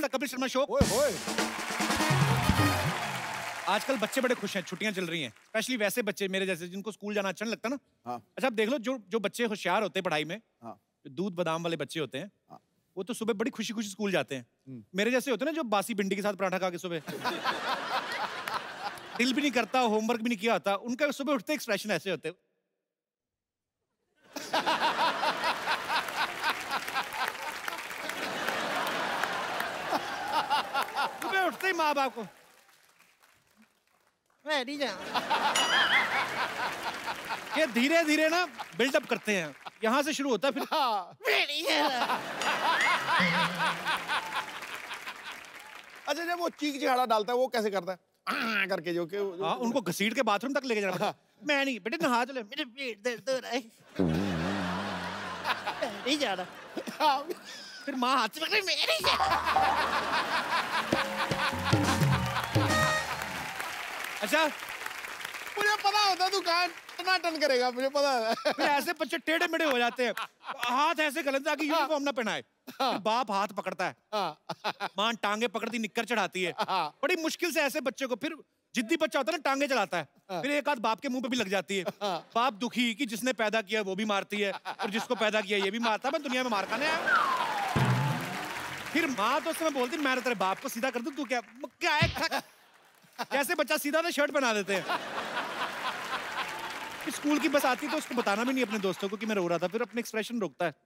To the Kapil Sharma show. आजकल बच्चे बड़े खुश हैं, छुट्टियां चल रही हैं, स्पेशली वैसे बच्चे मेरे जैसे जिनको स्कूल जाना अच्छा नहीं लगता ना। हाँ। अच्छा आप देख लो जो बच्चे होशियार होते हैं पढ़ाई में, हाँ। दूध बादाम वाले बच्चे होते हैं, हाँ। वो तो सुबह बड़ी खुशी खुशी स्कूल जाते हैं। मेरे जैसे होते हैं ना जो बासी भिंडी के साथ पराठा खा के सुबह दिल भी नहीं करता, होमवर्क भी नहीं किया होता, उनका सुबह उठते एक्सप्रेशन ऐसे होते। सुबह उठते ही माँ बाप को ये धीरे धीरे ना बिल्डअप करते हैं, यहाँ से शुरू होता है फिर अच्छा जब वो चीख चिहाड़ा डालता है वो कैसे करता है करके जो कि हाँ, उनको घसीट के बाथरूम तक लेके जाना। मैं नहीं बेटे नहा चले, मेरे पेट दर्द हो रहा है नहीं जा रहा। फिर माँ हाथ से पकड़ रही, मैं नहीं जा रहा। अच्छा मुझे पता होता तू कहाँ टनाटन करेगा, मुझे पता है। फिर ऐसे बच्चे टेढ़े मेढ़े हो जाते हैं, हाथ ऐसे गलत ताकि यूनिफॉर्म ना पहनाए। फिर बाप हाथ पकड़ता है, मां टांगे पकड़ती निक्कर चढ़ाती है, बड़ी मुश्किल से ऐसे बच्चे को। फिर जिद्दी बच्चा होता है ना टांगे चलाता है, फिर एक आध बाप के मुंह पे भी लग जाती है। बाप दुखी कि जिसने पैदा किया वो भी मारती है और जिसको पैदा किया ये भी मारता है, मैं दुनिया में मार खाने आया। फिर माँ तो उसमें बोलती मैं तेरे बाप को सीधा कर दूं, तू क्या है? जैसे बच्चा सीधा तो शर्ट बना देते हैं। स्कूल की बस आती तो उसको बताना भी नहीं अपने दोस्तों को कि मैं रो रहा था, फिर अपने एक्सप्रेशन रोकता है।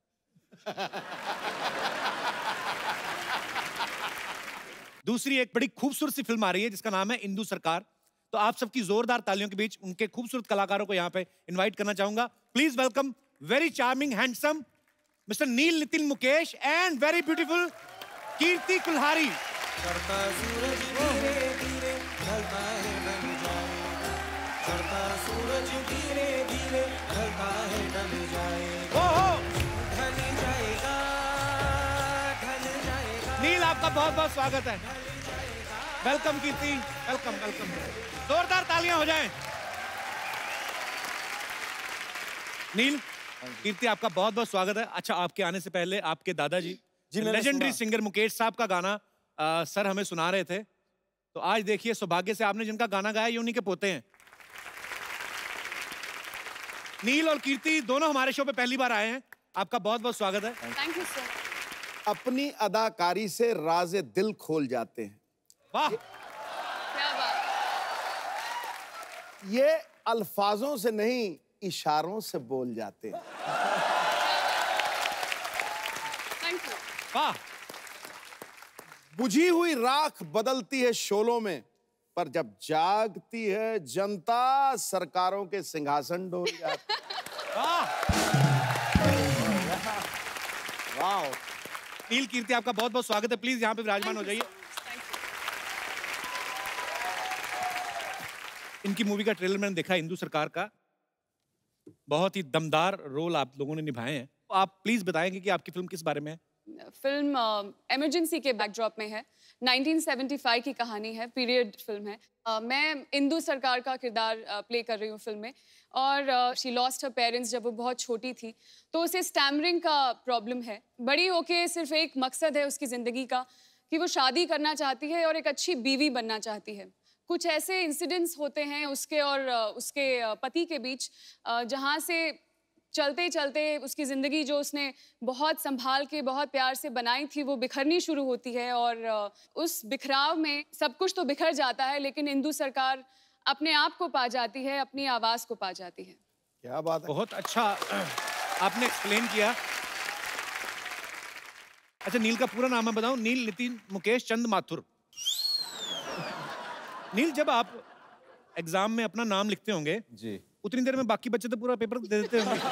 दूसरी एक बड़ी खूबसूरत सी फिल्म आ रही है जिसका नाम है इंदु सरकार। तो आप सबकी जोरदार तालियों के बीच उनके खूबसूरत कलाकारों को यहाँ पे इनवाइट करना चाहूंगा। Please welcome very charming handsome mister Neil, Nitin, Mukesh and very beautiful Kirti Kulhari. Neil आपका बहुत बहुत स्वागत है। Welcome Kirti, welcome welcome. जोरदार तालियां हो जाएं। नील, कीर्ति आपका बहुत बहुत स्वागत है। अच्छा आपके आने से पहले आपके दादाजी लेजेंडरी सिंगर मुकेश साहब का गाना सर हमें सुना रहे थे। तो आज देखिए सौभाग्य से आपने जिनका गाना गाया ये उन्हीं के पोते हैं। नील और कीर्ति दोनों हमारे शो पे पहली बार आए हैं, आपका बहुत बहुत स्वागत है। Thank you sir. अपनी अदाकारी से राज़े दिल खोल जाते हैं। वाह क्या बात। ये अल्फाजों से नहीं इशारों से बोल जाते हैं। Thank you. वाह। बुझी हुई राख बदलती है शोलों में, पर जब जागती है जनता सरकारों के सिंहासन डोल जाते हैं। वाह। वाह। नील, कीर्ति आपका बहुत बहुत स्वागत है। प्लीज यहाँ पे विराजमान हो जाइए। इनकी मूवी का ट्रेलर मैंने देखा, इंदु सरकार का। बहुत ही दमदार रोल आप लोगों ने निभाए हैं। आप प्लीज बताएंगे कि आपकी फिल्म किस बारे में है? फिल्म इमरजेंसी के बैकड्रॉप में है। 1975 की कहानी है, पीरियड फिल्म है। मैं इंदु सरकार का किरदार प्ले कर रही हूँ फिल्म में। और शी लॉस्ट हर पेरेंट्स जब वो बहुत छोटी थी, तो उसे स्टैमरिंग का प्रॉब्लम है। बड़ी होके सिर्फ एक मकसद है उसकी ज़िंदगी का कि वो शादी करना चाहती है और एक अच्छी बीवी बनना चाहती है। कुछ ऐसे इंसिडेंट्स होते हैं उसके और उसके पति के बीच, जहाँ से चलते चलते उसकी ज़िंदगी जो उसने बहुत संभाल के बहुत प्यार से बनाई थी वो बिखरनी शुरू होती है। और उस बिखराव में सब कुछ तो बिखर जाता है, लेकिन इंदु सरकार अपने आप को पा जाती है, अपनी आवाज़ को पा जाती है। क्या बात है। बहुत अच्छा आपने एक्सप्लेन किया। अच्छा नील का पूरा नाम मैं बताऊं? नील, नितिन, मुकेश, चंद, माथुर। नील, जब आप एग्जाम में अपना नाम लिखते होंगे जी, उतनी देर में बाकी बच्चे तो पूरा पेपर दे देते होंगे।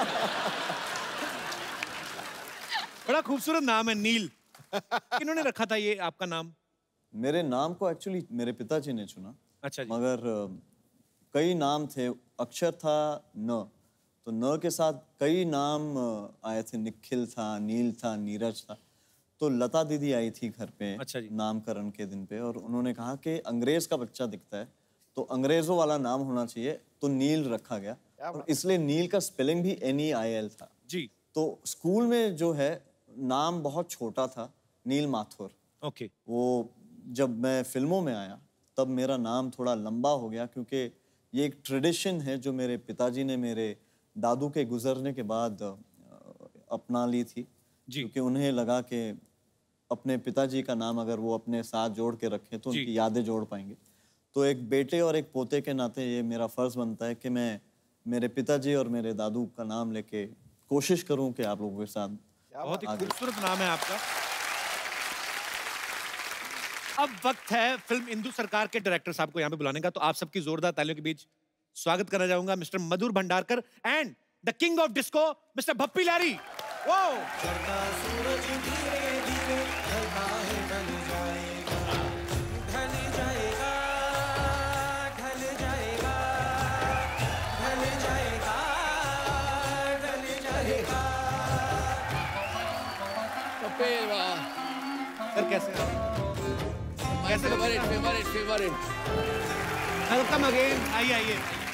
बड़ा खूबसूरत नाम है नील। किन्होंने रखा था ये आपका नाम? मेरे नाम को एक्चुअली मेरे पिताजी ने चुना। अच्छा जी। मगर कई नाम थे, अक्षर था न, तो न के साथ कई नाम आए थे। निखिल था, नील था, नीरज था। तो लता दीदी आई थी घर पे। अच्छा जी। नामकरण के दिन पे, और उन्होंने कहा कि अंग्रेज का बच्चा दिखता है तो अंग्रेजों वाला नाम होना चाहिए, तो नील रखा गया। और इसलिए नील का स्पेलिंग भी NEIL था जी। तो स्कूल में जो है नाम बहुत छोटा था, नील माथुर। ओके। वो जब मैं फिल्मों में आया तब मेरा नाम थोड़ा लंबा हो गया, क्योंकि ये एक ट्रेडिशन है जो मेरे पिताजी ने मेरे दादू के गुजरने के बाद अपना ली थी, क्योंकि उन्हें लगा कि अपने पिताजी का नाम अगर वो अपने साथ जोड़ के रखें तो उनकी यादें जोड़ पाएंगे। तो एक बेटे और एक पोते के नाते ये मेरा फर्ज बनता है कि मैं मेरे पिताजी और मेरे दादू का नाम लेके कोशिश करूं कि आप लोगों के साथ। बहुत ही खूबसूरत नाम है आपका। अब वक्त है फिल्म इंदु सरकार के डायरेक्टर साहब को यहाँ पे बुलाने का, तो आप सबकी जोरदार तालियों के बीच स्वागत करना चाहूंगा mister Madhur Bhandarkar and the king of disco mister Bappi Lahiri. वो सर कैसे कैसे फेवरेट वेलकम अगेन। आइए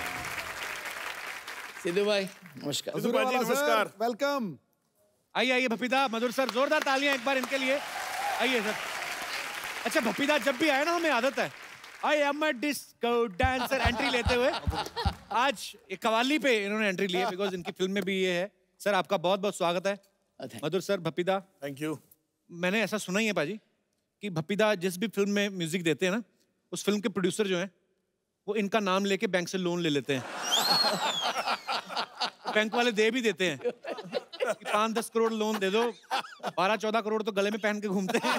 सिद्धू भाई नमस्कार। नमस्कार, वेलकम। आइए भप्पीदा, मधुर सर, जोरदार तालियां एक बार इनके लिए। आइए सर। अच्छा भप्पीदा, जब भी आए ना हमें आदत है I am a disco dancer entry लेते हुए। आज एक कवाली पे इन्होंने एंट्री ली है बिकॉज इनकी फिल्म में भी ये है। सर आपका बहुत बहुत स्वागत है। Madhur sir, Bappida, thank you. मैंने ऐसा सुना ही है पाजी कि भप्पीदा जिस भी फिल्म में म्यूजिक देते हैं ना, उस फिल्म के प्रोड्यूसर जो हैं वो इनका नाम लेके बैंक से लोन ले लेते हैं। बैंक वाले दे भी देते हैं कि 5-10 करोड़ लोन दे दो, 12-14 करोड़ तो गले में पहन के घूमते हैं।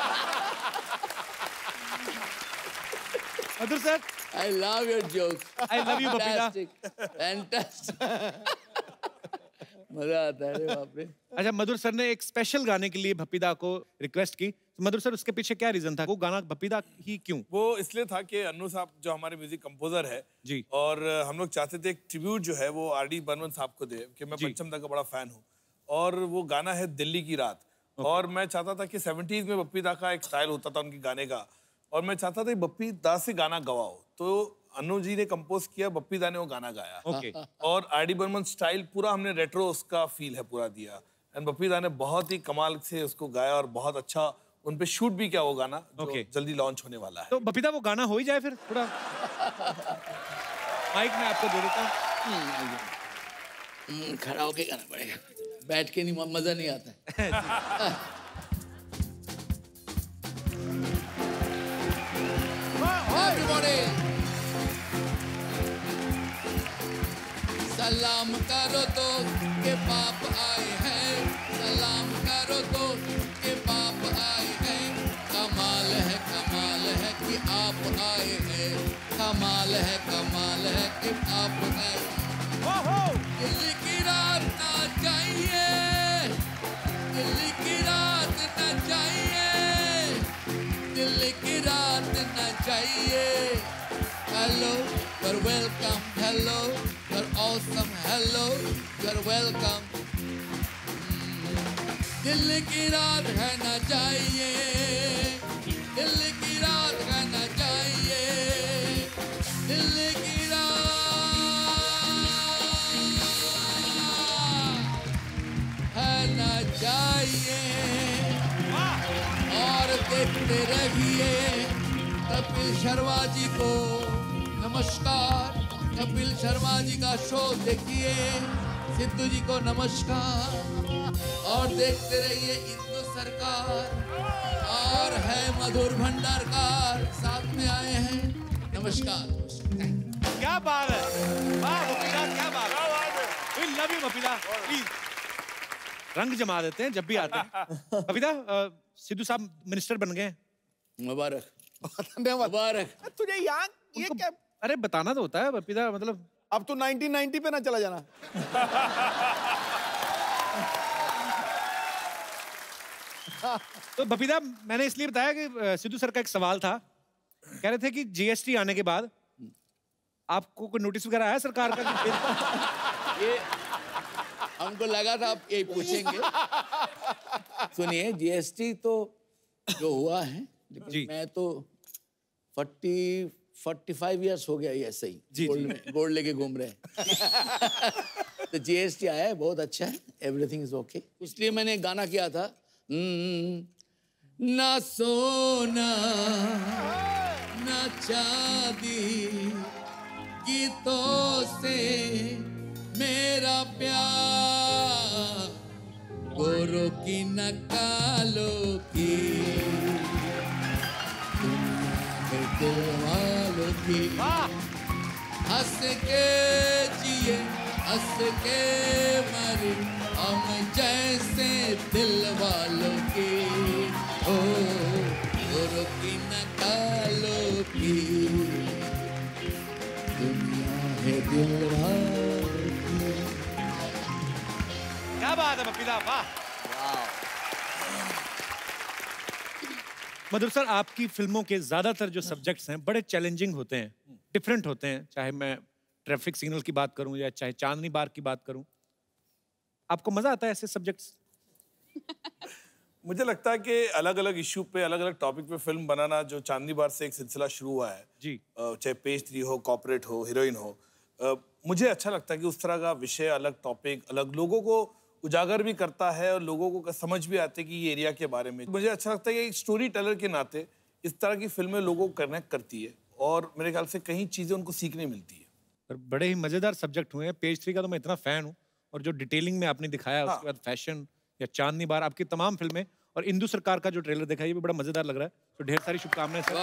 Madhur sir, I love your jokes. I love you, Bappida. Fantastic. मजा आता है बाप रे। अच्छा, मधुर सर ने एक स्पेशल गाने के लिए भप्पीदा को रिक्वेस्ट की। तो मधुर सर, उसके पीछे क्या रीजन था? वो गाना भप्पीदा ही क्यों? वो इसलिए था कि अन्नू साहब जो हमारे म्यूजिक कंपोजर है जी, और हम लोग चाहते थे एक ट्रिब्यूट जो है वो आर डी बर्मन साहब को दे, कि मैं पंचम दा का बड़ा फैन हूँ, और वो गाना है दिल्ली की रात। और मैं चाहता था कि 70s में भप्पीदा का एक स्टाइल होता था उनके गाने का, और मैं चाहता था भप्पीदा से गाना गवाओ। तो अन्नू जी ने कंपोज किया, भप्पीदा ने वो गाना गाया। ओके। और आर डी बर्मन स्टाइल पूरा हमने रेट्रो उसका फील है पूरा दिया, एंड भप्पीदा ने बहुत ही कमाल से उसको गाया और बहुत अच्छा उन पे शूट भी किया वो गाना, जो जल्दी लॉन्च होने वाला है। तो भप्पीदा वो गाना हो ही जाए फिर थोड़ा। माइक में आपको दे देता हूँ। खड़ा होके गाना पड़ेगा, बैठ के नहीं मजा नहीं आता। Everybody, सलाम करो तो के बाप आए हैं, सलाम करो तो के बाप आए हैं। कमाल है कि आप आए हैं, कमाल है कि आप आए। दिल्ली की रात ना चाहिए, दिल्ली की रात ना चाहिए, दिल्ली की रात ना चाहिए। Hello, you're welcome. Hello, you're awesome. Hello, you're welcome. Delhi की रात है ना चाहिए, दिल्ली की रात है ना चाहिए, दिल्ली की रात है ना चाहिए। और देखते रहिए कपिल शर्मा जी को नमस्कार, कपिल शर्मा जी का शो देखिए। सिद्धू जी को नमस्कार, और देखते रहिए इंदु सरकार, और है मधुर भंडारकर साथ में आए हैं। नमस्कार। क्या बात है, वाह भप्पीदा, क्या बात है। We love you Bappida, please रंग जमा देते हैं जब भी आते हैं। भप्पीदा, सिद्धू साहब मिनिस्टर बन गए। मुबारक धन्यवाद। मुबारक। तुझे यहाँ ये क्या? अरे बताना तो होता है भप्पीदा, मतलब अब तू 1990 पे ना चला जाना। तो भप्पीदा, मैंने इसलिए बताया कि सिद्धू सर का एक सवाल था, कह रहे थे कि जीएसटी आने के बाद आपको कोई नोटिस वगैरह आया सरकार का? ये हमको लगा था आप यही पूछेंगे। सुनिए, जीएसटी तो जो हुआ है, लेकिन मैं तो 45 इयर्स हो गया ये ऐसे ही गोल्ड लेके घूम रहे हैं। तो जीएसटी आया है, बहुत अच्छा है, एवरीथिंग इज ओके। इसलिए मैंने गाना किया था, ना सोना ना चांदी, गीतों से मेरा प्यार, गोरों की न कालों की, दिल वालों की। हंस के जिए हंस के मरे हम जैसे दिल वालों की, ओ गोरों की न कालों की, दुनिया है दिल वालों की। क्या बात है बप्पी दा, वाह। मधुर सर, आपकी फिल्मों के ज्यादातर जो सब्जेक्ट्स हैं बड़े चैलेंजिंग होते हैं, डिफरेंट होते हैं, चाहे मैं ट्रैफिक सिग्नल की बात करूं या चाहे चांदनी बार की बात करूं। आपको मजा आता है ऐसे सब्जेक्ट्स? मुझे लगता है कि अलग अलग इश्यू पे, अलग अलग टॉपिक पे फिल्म बनाना, जो चांदनी बार से एक सिलसिला शुरू हुआ है जी, चाहे पेज 3 हो, कॉर्पोरेट हो, हीरोइन हो, मुझे अच्छा लगता है कि उस तरह का विषय, अलग टॉपिक, अलग लोगों को उजागर भी करता है और लोगों को समझ भी आती है कि ये एरिया के बारे में। मुझे अच्छा लगता है कि एक स्टोरी टेलर के नाते इस तरह की फिल्में लोगों को कनेक्ट करती है और मेरे ख्याल से कई चीजें उनको सीखने मिलती है। और बड़े ही मजेदार सब्जेक्ट हुए हैं। पेज 3 का तो मैं इतना फैन हूँ, और जो डिटेलिंग में आपने दिखाया, उसके बाद फैशन या चांदनी बार, आपकी तमाम फिल्में, और इंदु सरकार का जो ट्रेलर देखा, ये भी बड़ा मजेदार लग रहा है। तो ढेर सारी शुभकामनाएं सर।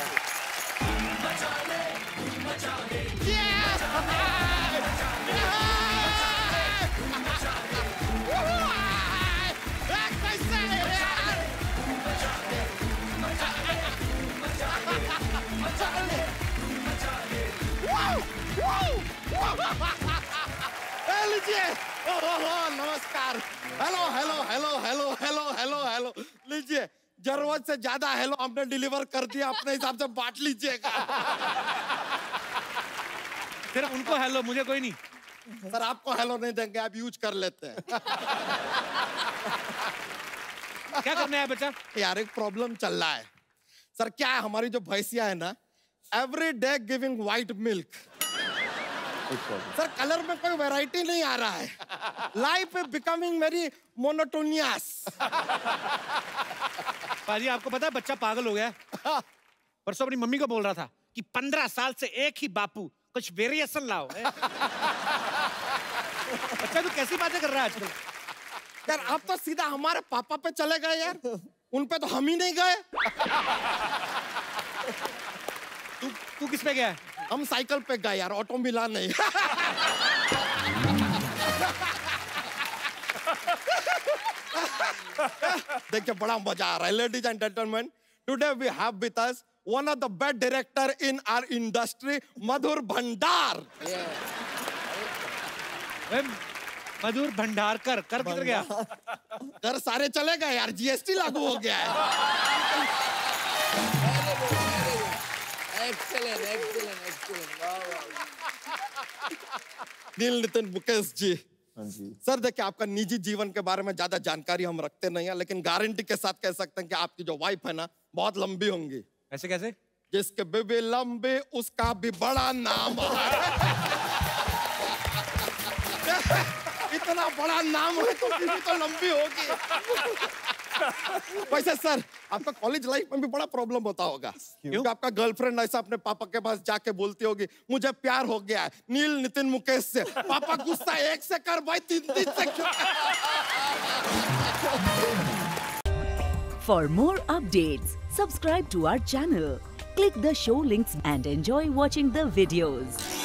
लीजिए, नमस्कार, hello hello hello hello hello hello hello, लीजिए, जरूरत से ज्यादा हेलो हमने डिलीवर कर दिया, अपने हिसाब से बांट लीजिएगा। सिर्फ उनको हेलो, मुझे कोई नहीं। सर आपको हेलो नहीं देंगे, आप यूज कर लेते हैं। क्या करना है बच्चा? यार एक प्रॉब्लम चल रहा है सर। क्या है, हमारी जो भैंसिया है ना, every day giving white milk. Sir colour में कोई वैरायटी नहीं आ रहा है, life is becoming very monotonous. पाजी आपको पता है बच्चा पागल हो गया है। परसों अपनी मम्मी को बोल रहा था कि 15 साल से एक ही बापू, कुछ वेरिएशन लाओ। बच्चा तू कैसी बातें कर रहा है आजकल? यार आप तो सीधा हमारे पापा पे चले गए यार, उन पे तो हम ही नहीं गए। तू किस पे गया है? हम साइकिल पे गए यार, ऑटो मिला नहीं। देखिए बड़ा मजा आ रहा है। Ladies and gentleman, today we have with us one of the best director in our industry, Madhur Bhandar. Madhur Bhandarkar, कर किधर गया? कर सारे चले गए यार, जीएसटी लागू हो गया है। एक्सीलेंट एक्सीलेंट एक्सीलेंट, वाह वाह। नील, नितिन, मुकेश जी। हाँ जी सर देखिए, आपका निजी जीवन के बारे में ज्यादा जानकारी हम रखते नहीं है, लेकिन गारंटी के साथ कह सकते हैं कि आपकी जो वाइफ है ना, बहुत लंबी होंगी। ऐसे कैसे? जिसके बेबी लंबे उसका भी बड़ा नाम है। इतना बड़ा नाम है तो बीवी तो लंबी होगी। वैसे सर आपका कॉलेज लाइफ में भी बड़ा प्रॉब्लम होता होगा, क्योंकि आपका गर्लफ्रेंड ऐसा अपने पापा के पास जाके बोलती होगी, मुझे प्यार हो गया है नील, नितिन, मुकेश से। पापा गुस्सा 1 से कर भाई, 3 से क्यों? For more updates, subscribe to our channel, click the show links and enjoy watching the videos.